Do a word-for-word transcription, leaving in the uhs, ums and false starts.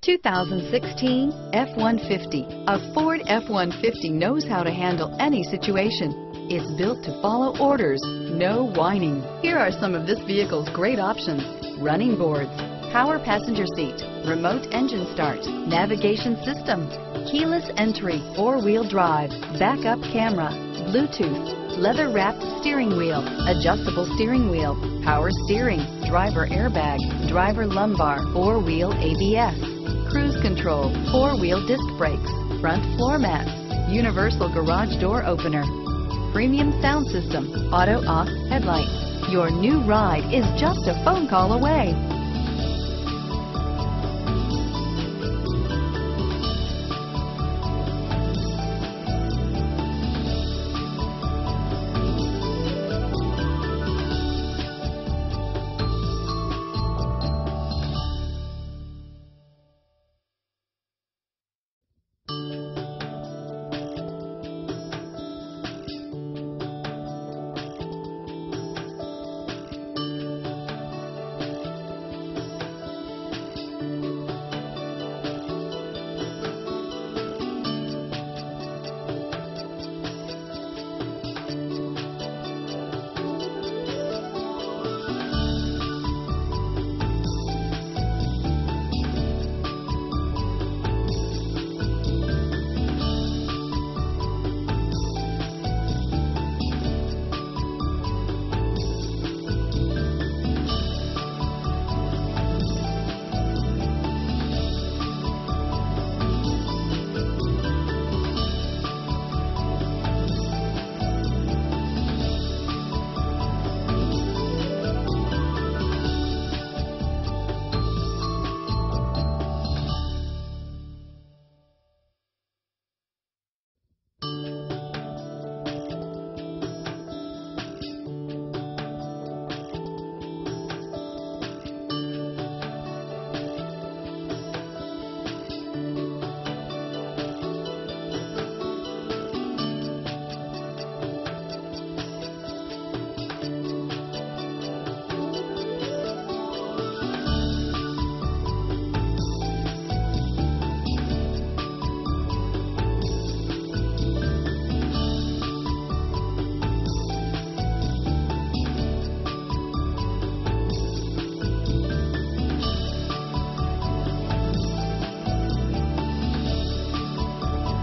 two thousand sixteen F one fifty. A Ford F one fifty knows how to handle any situation. It's built to follow orders, no whining. Here are some of this vehicle's great options: running boards, power passenger seat, remote engine start, navigation system, keyless entry, four-wheel drive, backup camera, Bluetooth, leather-wrapped steering wheel, adjustable steering wheel, power steering, driver airbag, driver lumbar, four-wheel A B S, cruise control, four-wheel disc brakes, front floor mats, universal garage door opener, premium sound system, auto-off headlights. Your new ride is just a phone call away.